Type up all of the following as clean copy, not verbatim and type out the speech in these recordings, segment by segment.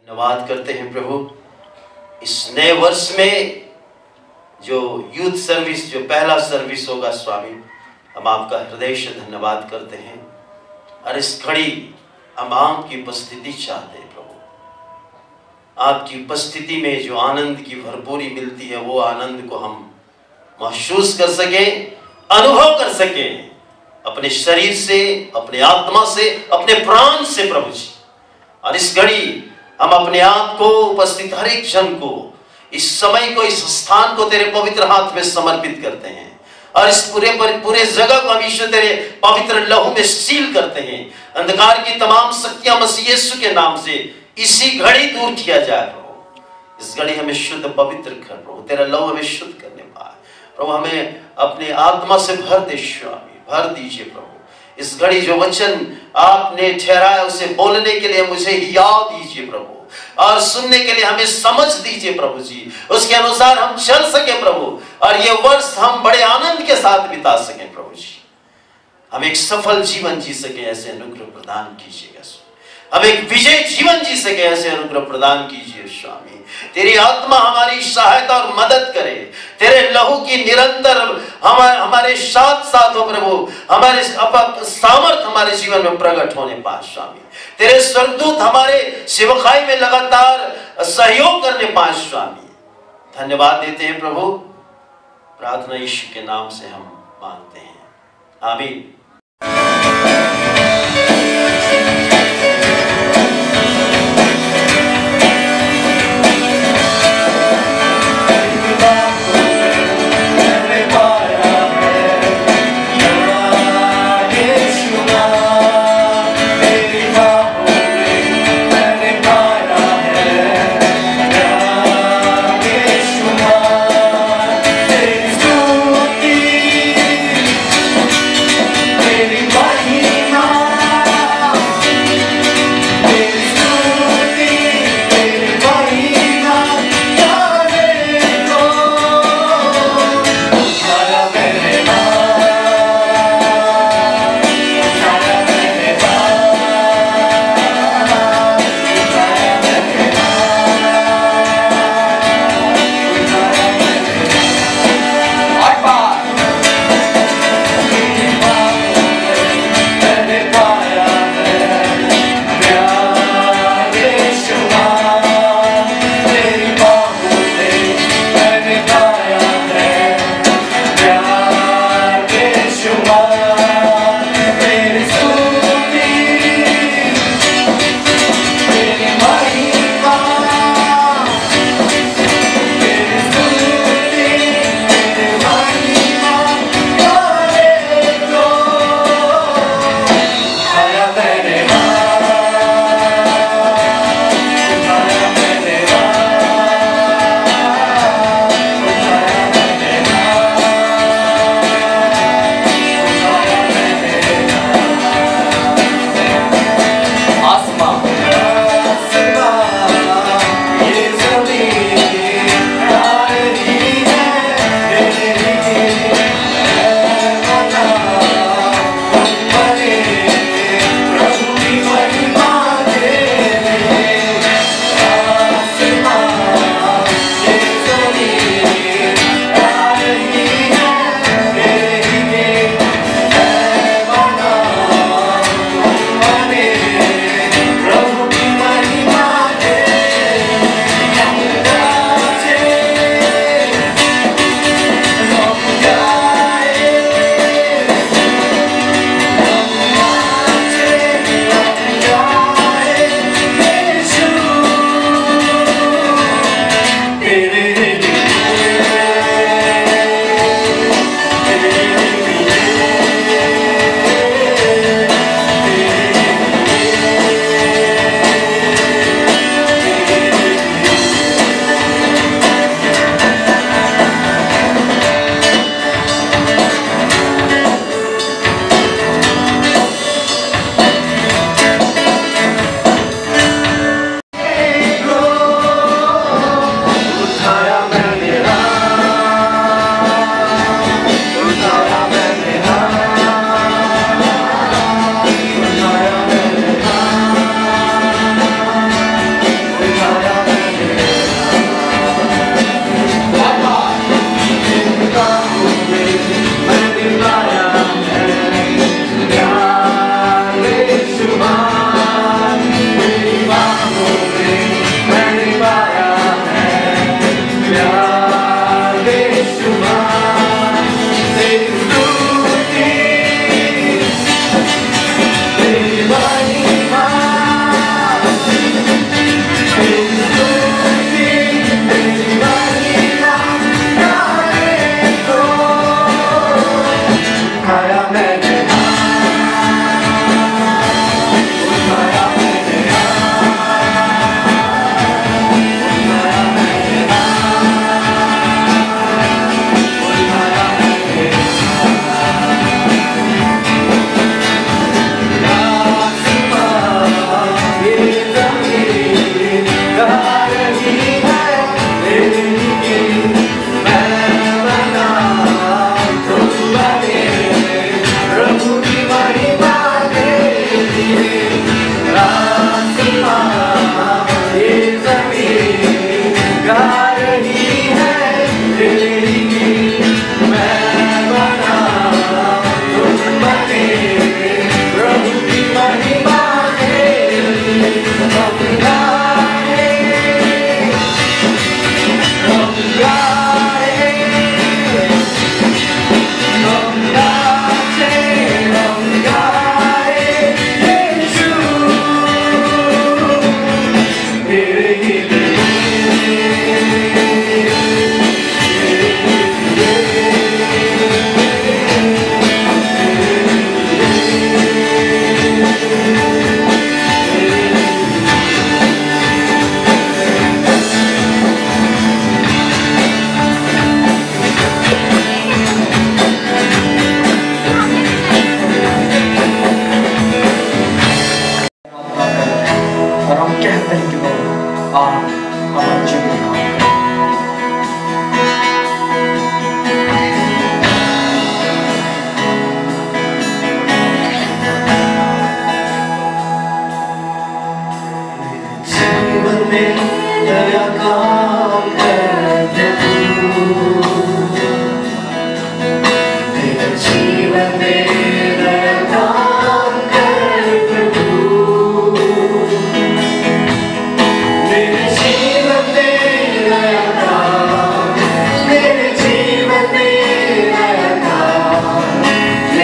धन्यवाद करते हैं प्रभु, इस नए वर्ष में जो यूथ सर्विस, जो पहला सर्विस होगा स्वामी, हम आपका हृदय से धन्यवाद करते हैं। और इस घड़ी हम आपकी उपस्थिति चाहते हैं प्रभु। आपकी उपस्थिति में जो आनंद की भरपूरी मिलती है, वो आनंद को हम महसूस कर सकें, अनुभव कर सकें, अपने शरीर से, अपने आत्मा से, अपने प्राण से प्रभु जी। और इस घड़ी हम अपने आप को, उपस्थित हर एक जन को, इस समय को, इस स्थान को तेरे पवित्र हाथ में समर्पित करते हैं। और इस पूरे जगह को हम ईश्वर तेरे पवित्र लहू में सील करते हैं। अंधकार की तमाम शक्तियां मसीह यीशु के नाम से इसी घड़ी दूर किया जाए प्रभु। इस घड़ी हमें शुद्ध पवित्र कर प्रभु, तेरा लहू हमें शुद्ध करने पाए प्रभु। हमें अपने आत्मा से भर दे स्वामी, भर दीजिए प्रभु। इस घड़ी जो वचन आपने ठहराया उसे बोलने के लिए मुझे याद दीजिए प्रभु, और सुनने के लिए हमें समझ दीजिए प्रभु जी। उसके अनुसार हम चल सके प्रभु, और ये वर्ष हम बड़े आनंद के साथ बिता सके प्रभु जी। हम एक सफल जीवन जी सके, ऐसे अनुग्रह प्रदान कीजिएगा। हम एक विजय जीवन जी सके, ऐसे अनुग्रह प्रदान कीजिए स्वामी। तेरी आत्मा हमारी सहायता और मदद करे। तेरे लहू की निरंतर हमारे साथ साथ हो प्रभु। हमारे सामर्थ हमारे जीवन में प्रकट होने पाए स्वामी। तेरे स्वर्गदूत हमारे सेवकाई में लगातार सहयोग करने पाए स्वामी। धन्यवाद देते हैं प्रभु। प्रार्थना यीशु के नाम से हम मांगते हैं, आमीन।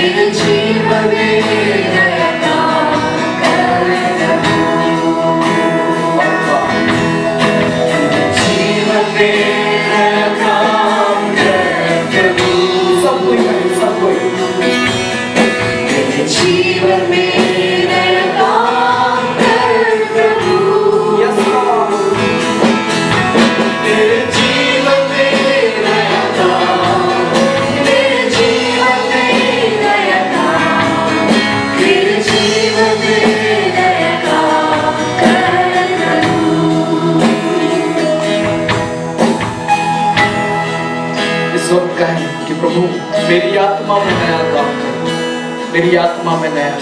मेरी आत्मा में नया काम कर, मेरी आत्मा में नया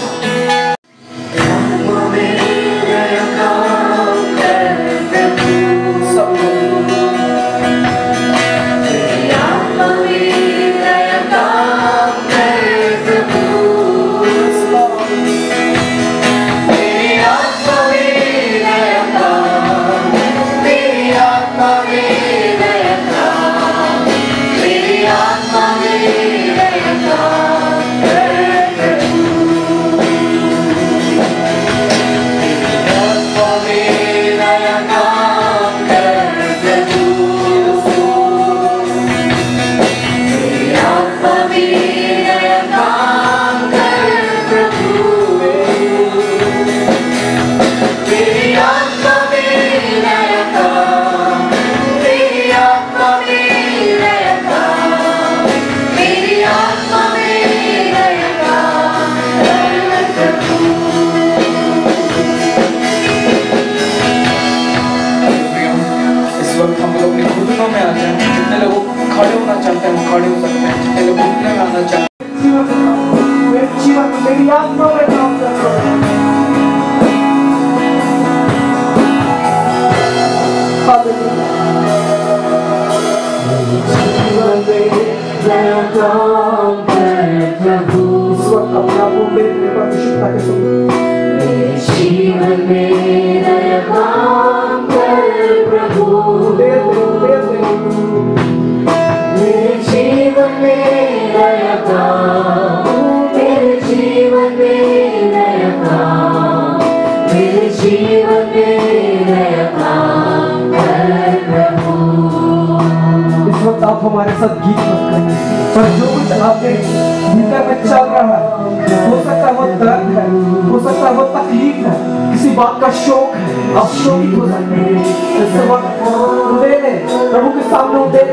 हमारे साथ गीत मत करिए, पर जो कुछ आपके भीतर में चल रहा है, हो सकता है वो दर्द है, हो सकता है वो तकलीफ है, किसी बात का शौक है, आप शोकित हो सकते हैं। इस वक्त दे दे प्रभु के सामने, दे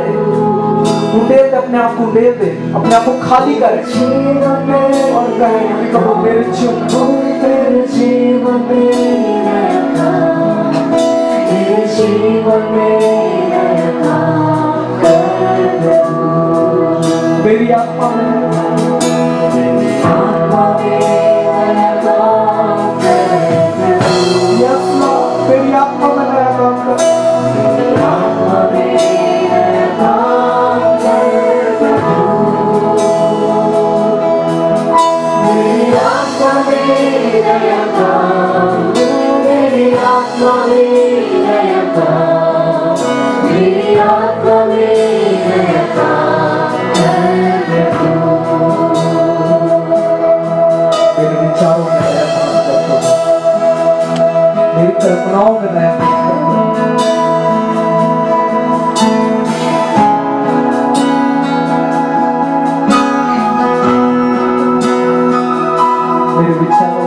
दे अपने आप को, दे दे अपने आप को खाली करे और कहे प्रभु मेरे जीवन मेरी आत्मा मेरी आत्मा में नया काम कर, कल्पनाओं में नया मेरे विचारों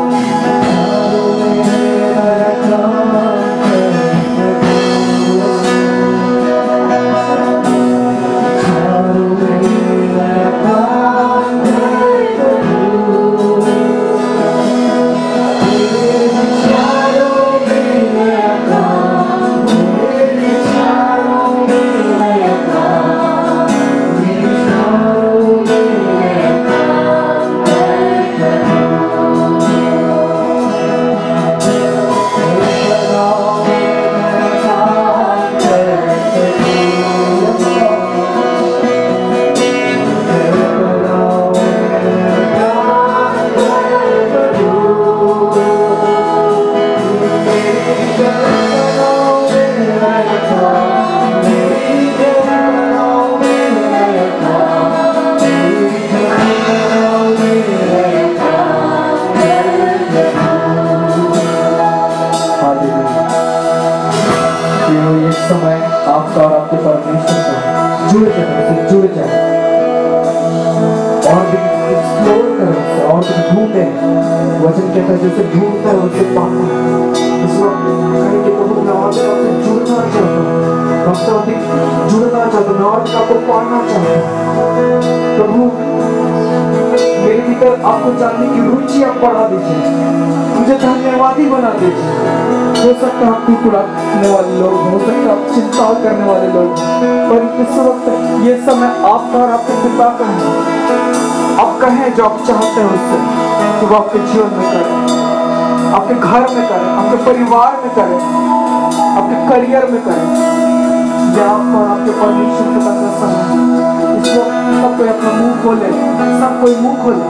और तुम ढूंढे, वचन कहता है जैसे ढूंढता है उससे पाता है। इस वक्त कहेंगे प्रभु मैं और आपसे जुड़ना चाहता हूँ, आपसे अधिक जुड़ना चाहता हूँ, मैं और आपको पाना चाहता हूँ। प्रभु मेरे भीतर आपको जानने की रुचि आप बढ़ा दीजिए, मुझे धन्यवादी बना दीजिए। हो सकता है आप टुकड़ाने वाले लोग, हो सकता है आप चिंता करने वाले लोग, पर इस वक्त ये समय आपका और आपके पिता का है। आप कहें जो आप चाहते हैं उससे कि वो आपके जीवन में करें, आपके घर में करें, आपके परिवार में करें, आपके करियर में करें। ये आपका और आपके परमेश्वर के पास समय है। इस वक्त सब कोई अपना मुंह खोले, सब कोई मुंह खोले।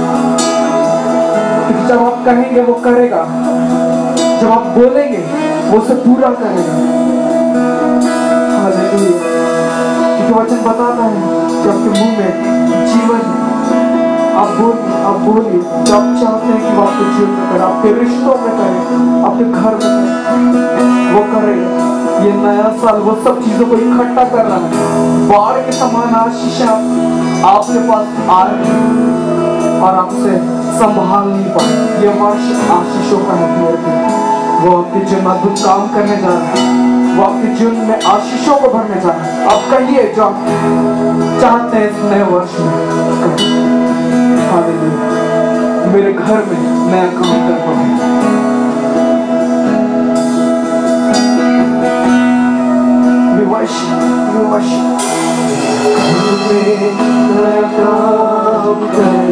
जब आप कहेंगे वो करेगा, जब आप बोलेंगे वो उसे पूरा करेगा। हालेलुया। क्योंकि वचन बताता है कि आपके मुंह में जीवन है। आप बोलिए जब आप चाहते हैं कि वो आपके जीवन में करे, आपके रिश्तों में करे, आपके घर में करे, वो करेगा। ये नया साल वो सब चीजों को इकट्ठा कर रहा है। बाढ़ के समान आशीषें आपके पास आ रही है और आपसे संभाल नहीं पाए। ये वर्ष आशीषों का है। वो आपके जीवन में अद्भुत काम करने जा रहा है, वो आपके जीवन में आशीषों को भरने जा रहा है। आप कहिए जो आप चाहते हैं इस नए वर्ष में। हालेलुया। मेरे घर में नया काम कर पाऊं, नया काम कर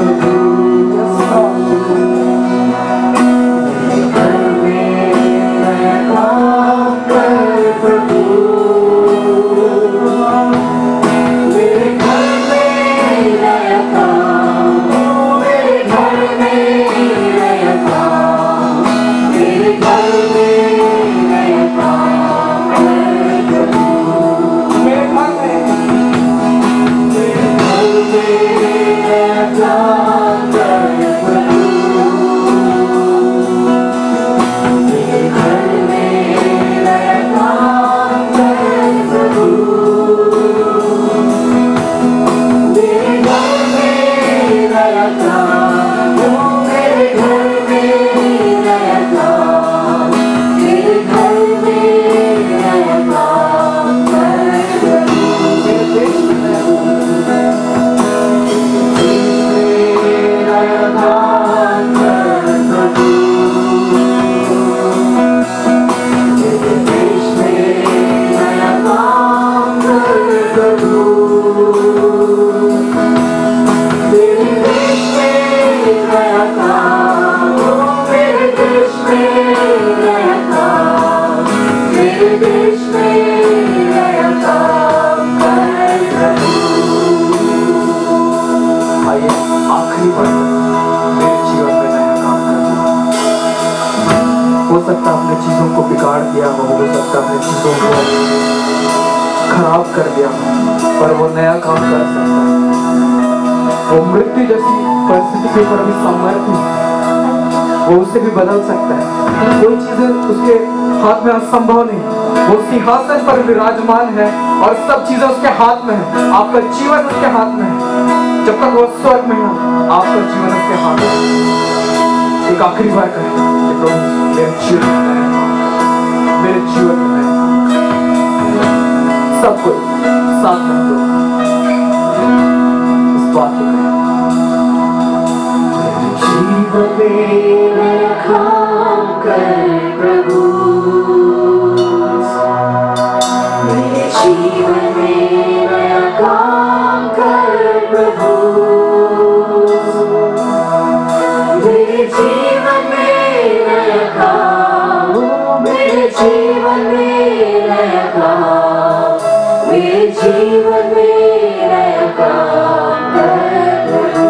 चीजों को बिगाड़ दिया हो सकता है चीजों को खराब कर दिया हो, पर वो नया काम कर सकता है। वो मृत्यु जैसी परिस्थिति के ऊपर भी सामर्थ्य है, वो उससे भी बदल सकता है। कोई चीजें उसके हाथ में असंभव नहीं। वो सिंहासन पर विराजमान है और सब चीजें उसके हाथ में है। आपका जीवन उसके हाथ में है। जब तक वो स्वर्ग में है, आपका जीवन उसके हाथ में है। एक आखिरी बार करें कि प्रभु मेरे जीवन में सब कोई साथ में दो इस बात को करें। जीवन में काम कर प्रभु, मेरे जीवन में नया काम कर प्रभु, मेरे जीवन में नया काम, मेरे जीवन में नया काम, मेरे जीवन में नया काम कर प्रभु।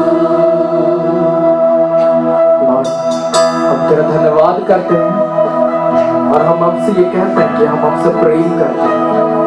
हम तेरा धन्यवाद करते हैं और हम आपसे ये कहते हैं कि हम आपसे प्रेम करते हैं।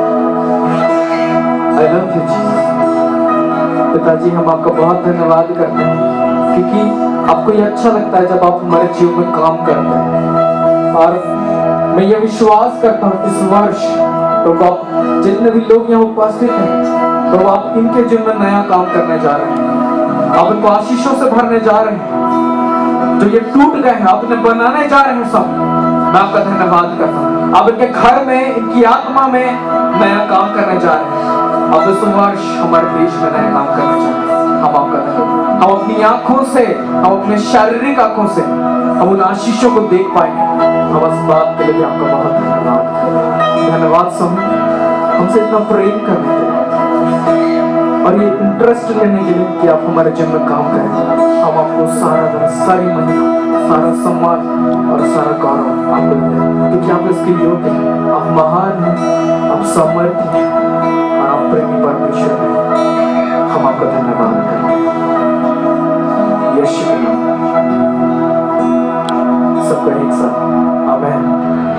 I love you Jesus। पिताजी हम आपका बहुत धन्यवाद करते हैं क्योंकि आपको ये अच्छा लगता है जब आप हमारे जीवन में काम करते हैं। और मैं ये विश्वास करता हूँ इस वर्ष तो आप जितने भी लोग यहाँ उपस्थित हैं तो आप इनके जीवन में नया काम करने जा रहे हैं। आप इनको आशीषों से भरने जा रहे हैं। जो ये टूट गए हैं आप इन्हें बनाने जा रहे हैं सब। मैं आपका धन्यवाद करता हूँ। आप इनके घर में, इनकी आत्मा में नया काम करने जा रहे हैं। अब इस वर्ष हमारे देश में नया काम करना चाहते हैं। हम आपका धन्यवाद, हम अपनी आंखों से, हम अपने शारीरिक आंखों से हम उन आशीषों को देख पाएंगे। हम इस बात के लिए भी आपका बहुत धन्यवाद। धन्यवाद स्वामी, हमसे इतना प्रेम करने के लिए और ये इंटरेस्ट लेने के लिए कि आप हमारे जीवन में काम करें। हम आपको सारा सारी महिमा, सारा सम्मान और सारा गौरव आपको देते हैं, क्योंकि आप इसके योग्य हैं। आप महान हैं, आप समर्थ हैं और आप प्रेमी परमेश्वर हैं। हम आपका धन्यवाद करें यीशु के नाम। सबको एक साथ आमीन।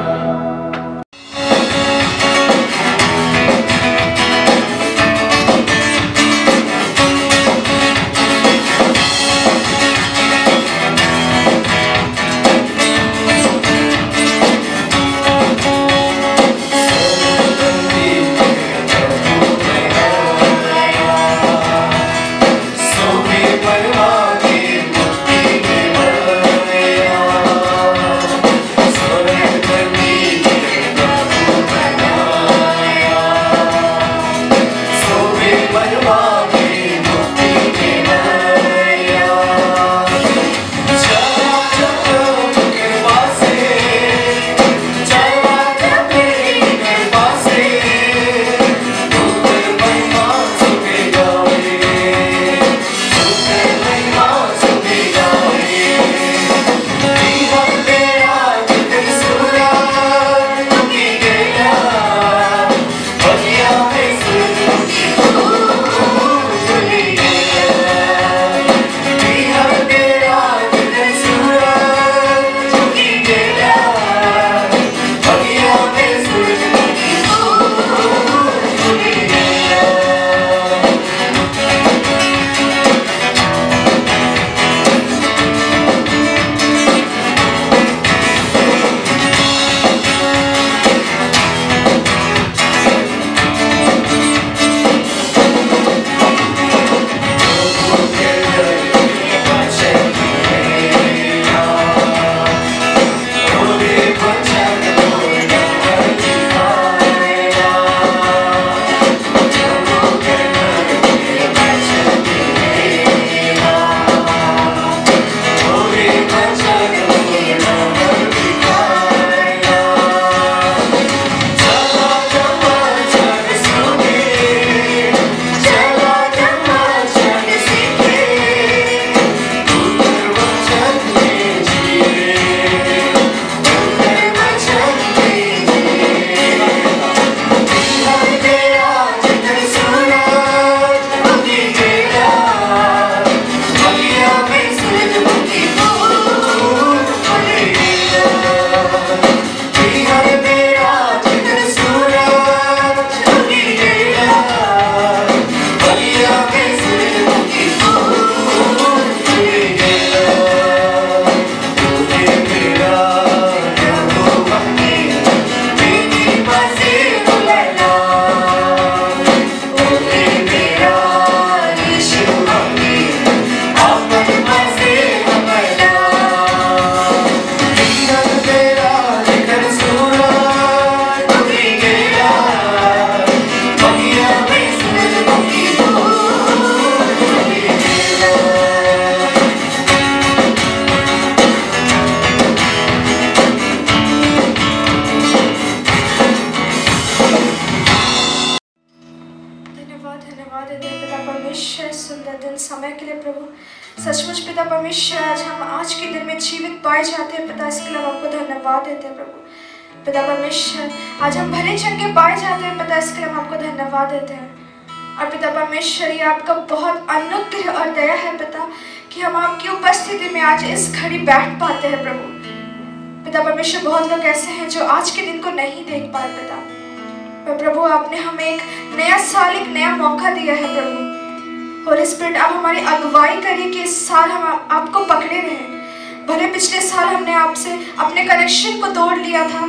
समय के लिए प्रभु सचमुच पिता परमेश्वर आज के दिन में जीवित पाए जाते हैं पिता, इसके लिए हम आपको धन्यवाद देते हैं प्रभु। पिता परमेश्वर आज हम भले चंगे पाए जाते हैं पिता, इसके लिए हम आपको धन्यवाद देते हैं। और पिता परमेश्वर ये आपका बहुत अनुग्रह और दया है पिता कि हम आपकी उपस्थिति में आज इस घड़ी बैठ पाते हैं प्रभु। पिता परमेश्वर बहुत लोग ऐसे हैं जो आज के दिन को नहीं देख पाए पिता, पर प्रभु आपने हमें एक नया साल, एक नया मौका दिया है प्रभु। होली स्पिरिट आप हमारी अगुवाई करिए कि इस साल हम आपको पकड़े रहें। भले पिछले साल हमने आपसे अपने कनेक्शन को तोड़ लिया था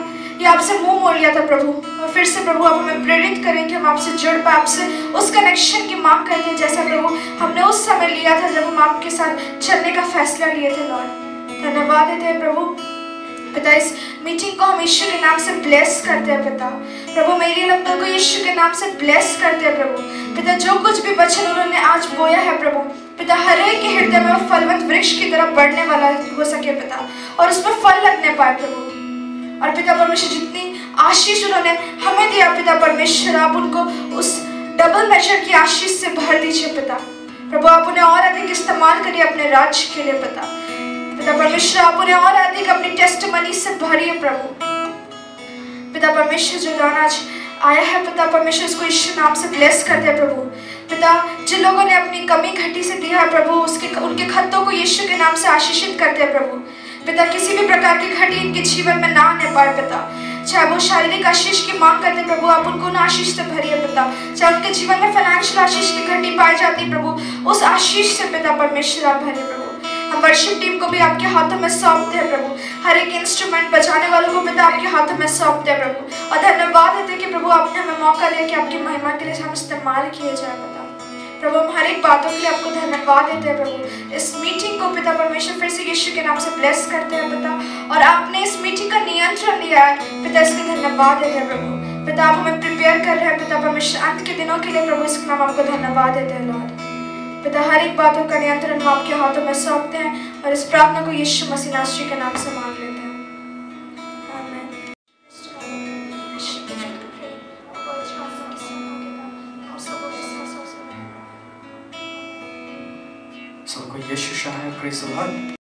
कि आपसे मुंह मोड़ लिया था प्रभु, और फिर से प्रभु आप हमें प्रेरित करें कि हम आपसे जुड़ पाए, आपसे उस कनेक्शन की मांग करते हैं जैसा प्रभु हमने उस समय लिया था जब हम आपके साथ चलने का फैसला लिए थे। लॉर्ड धन्यवाद देते हैं प्रभु। पिता इस मीटिंग को हम यीशु के नाम से ब्लेस करते हैं पिता। प्रभु मेरी लगता को यीशु के नाम से ब्लेस करते हैं प्रभु। पिता जो कुछ भी वचन उन्होंने आज बोया है प्रभु, पिता हर एक के हृदय में वो फलवंत वृक्ष की तरह बढ़ने वाला हो सके पिता, और उसमें फल लगने पाए प्रभु। और पिता परमेश्वर जितनी आशीष उन्होंने हमें दिया पिता परमेश्वर, आप उनको उस डबल मेजर की आशीष से भर दीजिए पिता। प्रभु आप उन्हें और अधिक इस्तेमाल करिए अपने राज्य के लिए पिता। पिता परमेश्वर आप उन्हें और अधिक अपनी टेस्टमनी से भरिए प्रभु। पिता परमेश्वर जो गाना आज आया है पिता परमेश्वर उसको यीशु नाम से ब्लेस कर दे प्रभु। पिता जिन लोगों ने अपनी कमी घटी से दिया है प्रभु, उनके खतों को यीशु के नाम से आशीषित कर दे प्रभु। पिता किसी भी प्रकार की घटी इनके जीवन में ना आने पाए पिता। चाहे वो शारीरिक आशीष की मांग करते प्रभु, आप उनको उन आशीष से भरिए पिता। चाहे उनके जीवन में फाइनेंशियल आशीष की घटी पाई जाती प्रभु, उस आशीष से पिता परमेश्वर आप भरिए प्रभु। हम वर्शिप टीम को भी आपके हाथों में सौंपते हैं प्रभु। हर एक इंस्ट्रूमेंट बजाने वालों को पिता आपके हाथों में सौंपते हैं प्रभु, और धन्यवाद देते हैं कि प्रभु आपने हमें मौका दिया कि आपकी महिमा के लिए हम इस्तेमाल किए जाए पिता। प्रभु हम हर एक बातों के लिए आपको धन्यवाद देते हैं प्रभु। इस मीटिंग को पिता परमेश्वर फिर से यीशु के नाम से ब्लेस करते हैं पिता, और आपने इस मीटिंग का नियंत्रण लिया है पिता, इसके धन्यवाद देते हैं प्रभु। पिता आप हमें प्रिपेयर कर रहे हैं पिता परमेश्वर अंत के दिनों के लिए प्रभु, इसके नाम आपको धन्यवाद देते हैं लॉर्ड। पिता हर एक बातों का नियंत्रण हम आपके हाथों में सौंपते हैं, और इस प्रार्थना को यीशु मसीह नासरी के नाम से मांग लेते हैं। आमीन। सबको यीशु शाह है, प्रेज़ द लॉर्ड।